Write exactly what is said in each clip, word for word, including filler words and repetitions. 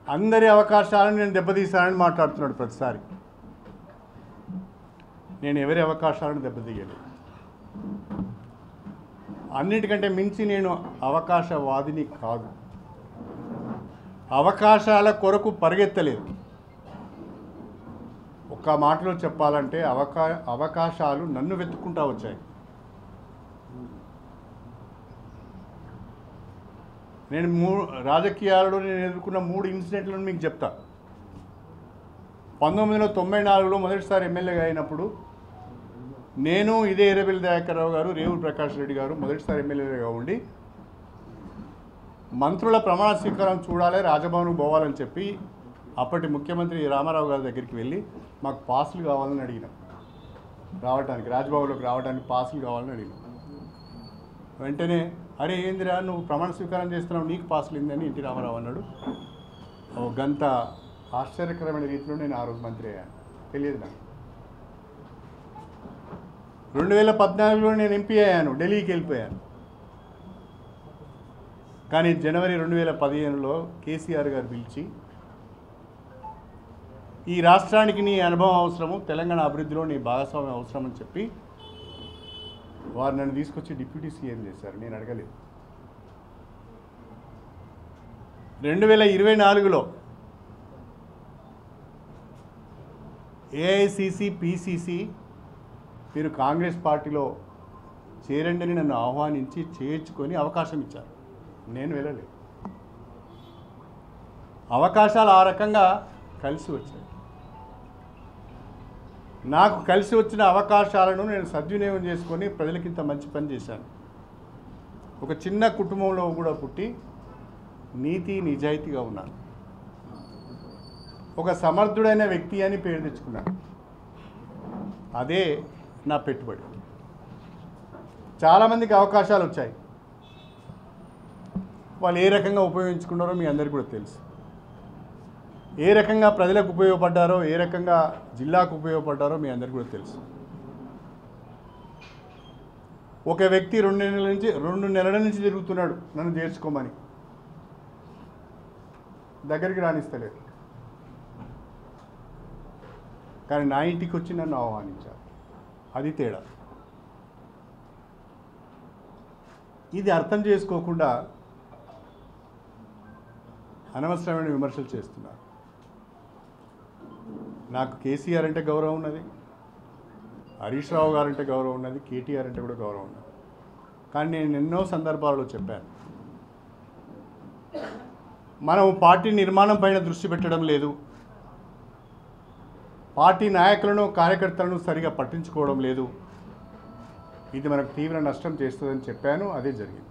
అందరి అవకాశాలను నేను దెబ్బతీశానని మాట్లాడుతున్నాడు ప్రతిసారి. నేను ఎవరి అవకాశాలను దెబ్బతీయలేదు. అన్నిటికంటే మించి నేను అవకాశవాదిని కాదు. అవకాశాల కొరకు పరిగెత్తలేదు. ఒక్క మాటలో చెప్పాలంటే అవకా అవకాశాలు నన్ను వెతుక్కుంటా వచ్చాయి. నేను మూ రాజకీయాలలో నేను ఎదుర్కొన్న మూడు ఇన్సిడెంట్లను మీకు చెప్తా. పంతొమ్మిది వందల తొంభై నాలుగులో మొదటిసారి ఎమ్మెల్యేగా అయినప్పుడు నేను ఇదే ఎర్రబెల్లి దయాకర్ రావు గారు, రేవు ప్రకాష్ రెడ్డి గారు మొదటిసారి ఎమ్మెల్యేగా ఉండి మంత్రుల ప్రమాణ స్వీకారం చూడాలి, రాజభవన్కు పోవాలని చెప్పి అప్పటి ముఖ్యమంత్రి రామారావు గారి దగ్గరికి వెళ్ళి మాకు పాసులు కావాలని అడిగినాం. రావడానికి రాజ్భవన్లోకి రావడానికి పాసులు కావాలని అడిగినాం. వెంటనే అరే ఏందిరా నువ్వు ప్రమాణ స్వీకారం చేస్తున్నావు, నీకు పాసులు ఏందని ఎన్టీ రామారావు అన్నాడు. ఓ గంత ఆశ్చర్యకరమైన రీతిలో నేను ఆ రోజు మంత్రి అయ్యాను. తెలియదు నాకు. రెండు వేల పద్నాలుగులో నేను ఎంపీ అయ్యాను, ఢిల్లీకి వెళ్ళిపోయాను. కానీ జనవరి రెండు వేల పదిహేనులో కేసీఆర్ గారు పిలిచి ఈ రాష్ట్రానికి నీ అనుభవం అవసరము, తెలంగాణ అభివృద్ధిలో నీ భాగస్వామ్యం అవసరం అని చెప్పి వారు నన్ను తీసుకొచ్చి డిప్యూటీ సీఎం చేశారు. నేను అడగలేదు. రెండు వేల ఇరవై నాలుగులో ఏఐసిసి పిసిసి మీరు కాంగ్రెస్ పార్టీలో చేరండి నన్ను ఆహ్వానించి చేర్చుకొని అవకాశం ఇచ్చారు. నేను వెళ్ళలేదు. అవకాశాలు ఆ రకంగా కలిసి వచ్చాయి. నాకు కలిసి వచ్చిన అవకాశాలను నేను సద్వినియోగం చేసుకొని ప్రజలకింత మంచి పని చేశాను. ఒక చిన్న కుటుంబంలో కూడా పుట్టి నీతి నిజాయితీగా ఉన్నాను. ఒక సమర్థుడైన వ్యక్తి అని పేరు తెచ్చుకున్నాను. అదే నా పెట్టుబడి. చాలామందికి అవకాశాలు వచ్చాయి. వాళ్ళు ఏ రకంగా ఉపయోగించుకున్నారో మీ అందరికీ కూడా తెలుసు. ఏ రకంగా ప్రజలకు ఉపయోగపడ్డారో, ఏ రకంగా జిల్లాకు ఉపయోగపడ్డారో మీ అందరికీ కూడా తెలుసు. ఒక వ్యక్తి రెండు నెలల నుంచి రెండు నెలల నుంచి తిరుగుతున్నాడు నన్ను చేర్చుకోమని, దగ్గరికి రాణిస్తలేదు. కానీ నా ఇంటికి వచ్చి నన్ను ఆహ్వానించారు. అది తేడా. ఇది అర్థం చేసుకోకుండా అనవసరమైన విమర్శలు చేస్తున్నారు. నాకు కేసీఆర్ అంటే గౌరవం ఉన్నది, హరీష్ రావు గారు అంటే గౌరవం ఉన్నది, కేటీఆర్ అంటే కూడా గౌరవం ఉన్నది. కానీ నేను ఎన్నో సందర్భాలలో చెప్పాను, మనం పార్టీ నిర్మాణం పైన దృష్టి పెట్టడం లేదు, పార్టీ నాయకులను కార్యకర్తలను సరిగా పట్టించుకోవడం లేదు, ఇది మనకు తీవ్ర నష్టం చేస్తుందని చెప్పాను. అదే జరిగింది.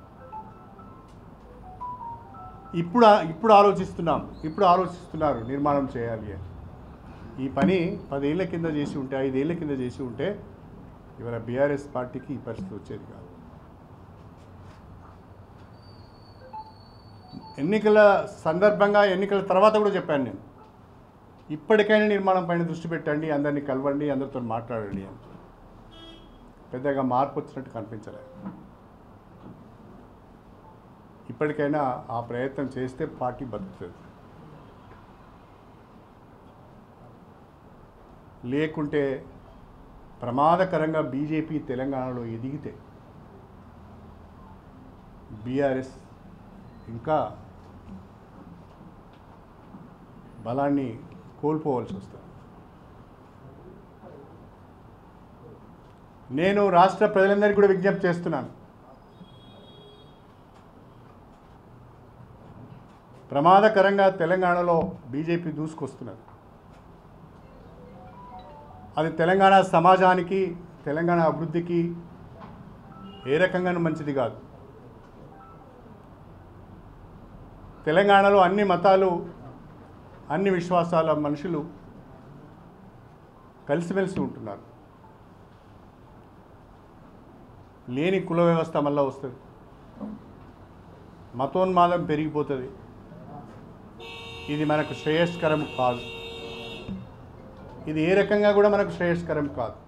ఇప్పుడు ఇప్పుడు ఆలోచిస్తున్నాం ఇప్పుడు ఆలోచిస్తున్నారు నిర్మాణం చేయాలి అని. ఈ పని పదేళ్ల కింద చేసి ఉంటే, ఐదేళ్ల కింద చేసి ఉంటే ఇవాళ బీఆర్ఎస్ పార్టీకి ఈ పరిస్థితి వచ్చేది కాదు. ఎన్నికల సందర్భంగా, ఎన్నికల తర్వాత కూడా చెప్పాను నేను, ఇప్పటికైనా నిర్మాణం పైన దృష్టి పెట్టండి, అందరినీ కలవండి, అందరితో మాట్లాడండి అని. పెద్దగా మార్పు వచ్చినట్టు కనిపించలేదు. ఇప్పటికైనా ఆ ప్రయత్నం చేస్తే పార్టీ బతుకుతుంది. లేకుంటే ప్రమాదకరంగా బీజేపీ తెలంగాణలో ఎదిగితే బీఆర్ఎస్ ఇంకా బలాన్ని కోల్పోవాల్సి వస్తుంది. నేను రాష్ట్ర ప్రజలందరికీ కూడా విజ్ఞప్తి చేస్తున్నాను, ప్రమాదకరంగా తెలంగాణలో బీజేపీ దూసుకొస్తున్నది. అది తెలంగాణ సమాజానికి, తెలంగాణ అభివృద్ధికి ఏ రకంగానూ మంచిది కాదు. తెలంగాణలో అన్ని మతాలు, అన్ని విశ్వాసాల మనుషులు కలిసిమెలిసి ఉంటున్నారు. లేని కుల వ్యవస్థ మళ్ళీ వస్తుంది, మతోన్మాదం పెరిగిపోతుంది. ఇది మనకు శ్రేయస్కరం కాదు. ఇది ఏ రకంగా కూడా మనకు శ్రేయస్కరం కాదు.